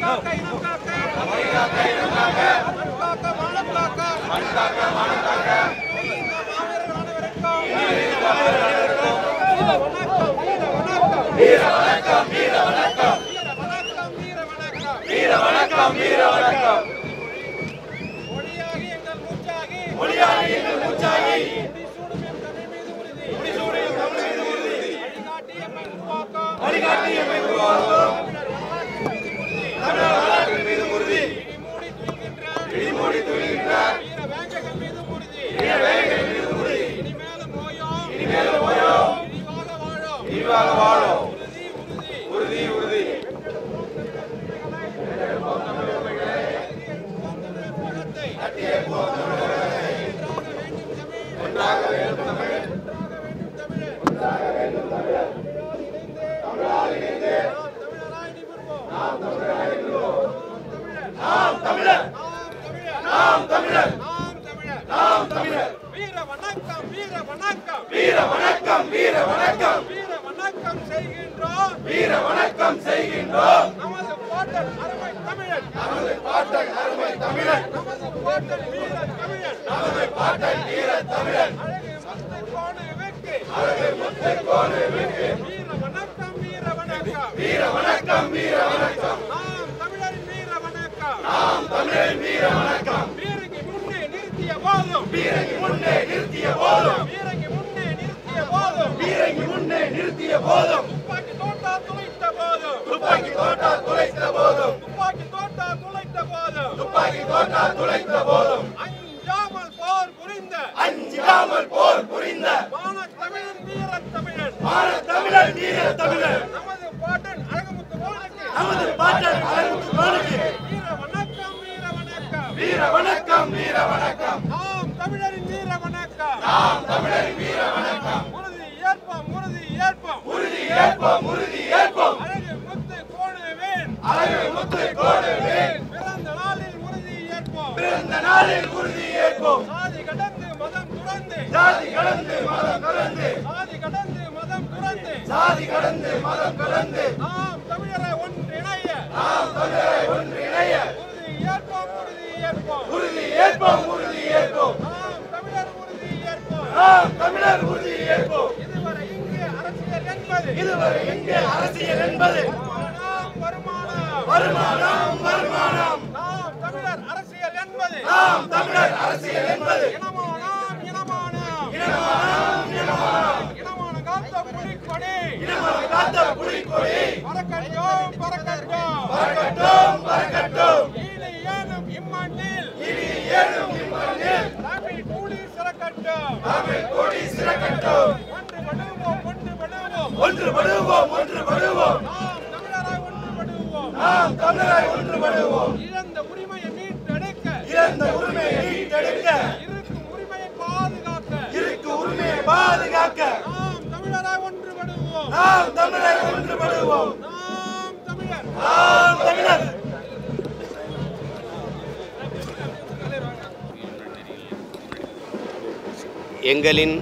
எங்களின்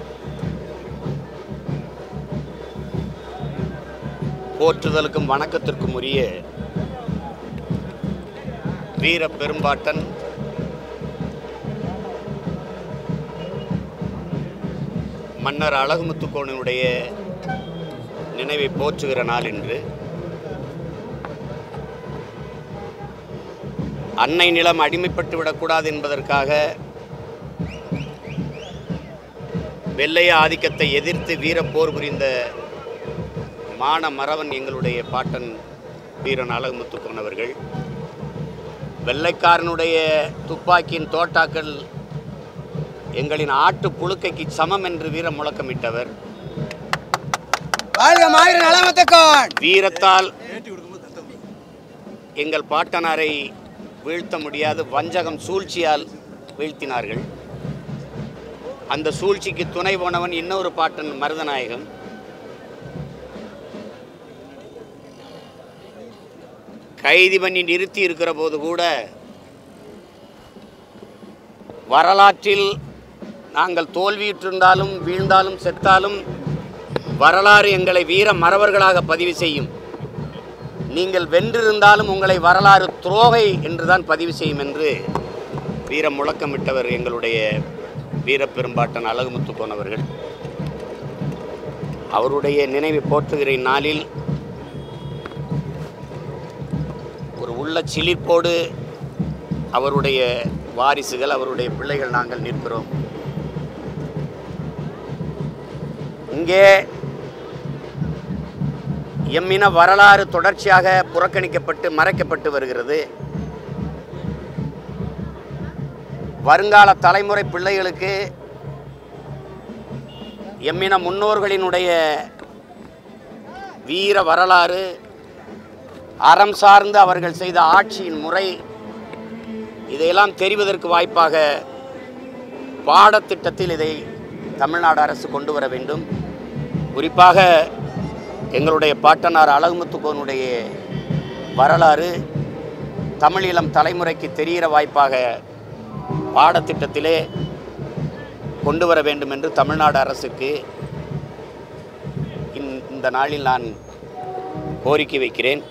போற்றுதலுக்கும் வணக்கத்திற்கும் உரிய வீர பெரும்பாட்டன் மன்னர் அழகுமுத்துக்கோனுடைய நினைவை போற்றுகிற நாள் இன்று. அன்னை நிலம் அடிமைப்பட்டு விடக்கூடாது என்பதற்காக வெள்ளைய ஆதிக்கத்தை எதிர்த்து வீரப்போர் புரிந்த மான மறவன் எங்களுடைய பாட்டன் வீரன் அழகுமுத்துக்கோன் அவர்கள். வெள்ளைக்காரனுடைய துப்பாக்கியின் தோட்டாக்கள் எங்களின் ஆட்டு புழுக்கைக்கு சமம் என்று வீர முழக்கமிட்டவர். வீரத்தால் எங்கள் பாட்டனாரை வீழ்த்த முடியாது, வஞ்சகம் சூழ்ச்சியால் வீழ்த்தினார்கள். அந்த சூழ்ச்சிக்கு துணை போனவன் இன்னொரு பாட்டன் மருதநாயகம். கைதி பண்ணி நிறுத்தி இருக்கிற போது கூட வரலாற்றில் நாங்கள் தோல்வியுற்றிருந்தாலும் வீழ்ந்தாலும் செத்தாலும் வரலாறு எங்களை வீர மறவர்களாக பதிவு செய்யும். நீங்கள் வென்றிருந்தாலும் உங்களை வரலாறு துரோகை என்றுதான் பதிவு செய்யும் என்று வீர முழக்கமிட்டவர் எங்களுடைய வீரப்பெரும்பாட்டன் அழகுமுத்துக்கோன் அவர்கள். அவருடைய நினைவை போற்றுகிற இந்நாளில் ஒரு உள்ள சிலிர்ப்போடு அவருடைய வாரிசுகள், அவருடைய பிள்ளைகள் நாங்கள் நிற்கிறோம். இங்கே எம்மின வரலாறு தொடர்ச்சியாக புறக்கணிக்கப்பட்டு மறைக்கப்பட்டு வருகிறது. வருங்கால தலைமுறை பிள்ளைகளுக்கு எம்மின முன்னோர்களினுடைய வீர வரலாறு, அறம் சார்ந்து அவர்கள் செய்த ஆட்சியின் முறை, இதையெல்லாம் தெரிவதற்கு வாய்ப்பாக பாடத்திட்டத்தில் இதை தமிழ்நாடு அரசு கொண்டு வர வேண்டும். குறிப்பாக எங்களுடைய பாட்டனார் அழகுமுத்துக்கோனுடைய வரலாறு தமிழீழம் தலைமுறைக்கு தெரிகிற வாய்ப்பாக பாடத்திட்டத்திலே கொண்டு வர வேண்டும் என்று தமிழ்நாடு அரசுக்கு இந்த நாளில் நான் கோரிக்கை வைக்கிறேன்.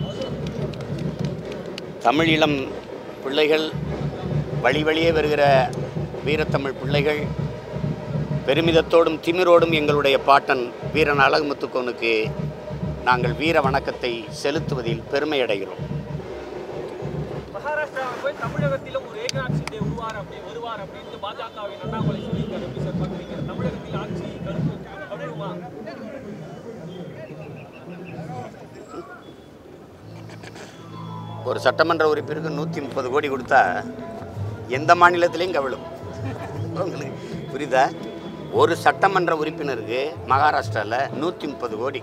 தமிழீழம் பிள்ளைகள், வழி வழியே வருகிற வீரத்தமிழ் பிள்ளைகள் பெருமிதத்தோடும் திமிரோடும் எங்களுடைய பாட்டன் வீரன் அழகுமுத்துக்கோனுக்கு நாங்கள் வீர வணக்கத்தை செலுத்துவதில் பெருமை அடைகிறோம். தமிழகத்திலும் ஒரு ஏகநாத் சிண்டே வருவார் அப்படின்னு பாஜகவின் அண்ணாமலை சொல்லியிருக்காரு. எப்படி சார் பார்க்குறீங்க? தமிழகத்தில் ஆட்சி கடுமா? ஒரு சட்டமன்ற உறுப்பினருக்கு 130 கோடி கொடுத்தா எந்த மாநிலத்திலையும் கவிழும். உங்களுக்கு புரியுதா? ஒரு சட்டமன்ற உறுப்பினருக்கு மகாராஷ்டிராவில் 130 கோடி,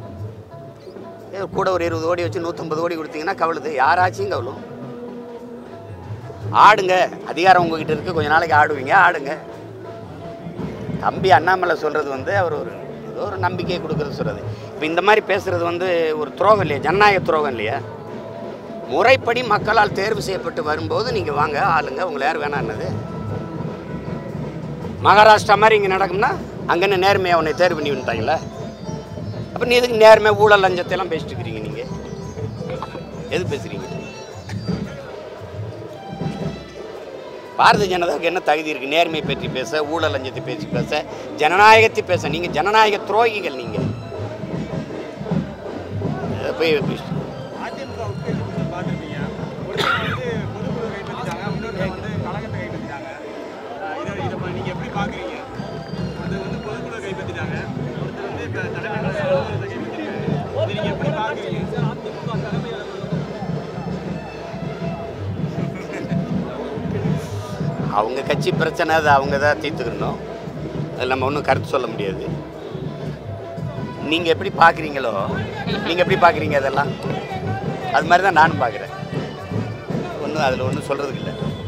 கூட ஒரு 20 கோடி வச்சு 150 கோடி கொடுத்தீங்கன்னா கவலுது. யாராச்சும் கவலும். ஆடுங்க, அதிகாரம் உங்ககிட்ட இருக்குது, கொஞ்ச நாளைக்கு ஆடுவீங்க, ஆடுங்க. தம்பி அண்ணாமலை சொல்கிறது அவர் ஏதோ ஒரு நம்பிக்கையை கொடுக்குறது சொல்கிறது. இப்போ இந்த மாதிரி பேசுகிறது ஒரு துரோகம் இல்லையா? ஜனநாயக துரோகம் இல்லையா? முறைப்படி மக்களால் தேர்வு செய்யப்பட்டு வரும்போது நீங்கள் வாங்க, ஆளுங்க, உங்களை யார் வேணான்னது? மகாராஷ்டிரா மாதிரி இங்கே நடக்கும்னா அங்கே நேர்மையாக உன்னை தேர்வு பண்ணி வந்துட்டாங்களே, அப்போ நீ எதுக்கு நேர்மை ஊழல் லஞ்சத்தையெல்லாம் பேசிட்டு இருக்கிறீங்க? நீங்கள் எது பேசுகிறீங்க? பாரதிய ஜனதாவுக்கு என்ன தகுதி இருக்குது நேர்மையை பற்றி பேச, ஊழல் லஞ்சத்தை பேசி பேச, ஜனநாயகத்தை பேச? நீங்கள் ஜனநாயக துரோகிகள். நீங்கள் போய் அவங்க கட்சி பிரச்சனை, அது அவங்க தான் தீர்த்துக்கணும். அதில் நம்ம ஒன்றும் கருத்து சொல்ல முடியாது. நீங்கள் எப்படி பார்க்குறீங்களோ, நீங்கள் எப்படி பார்க்குறீங்க அதெல்லாம், அது மாதிரி தான் நானும் பார்க்குறேன். அதில் ஒன்றும் சொல்கிறதுக்கு இல்லை.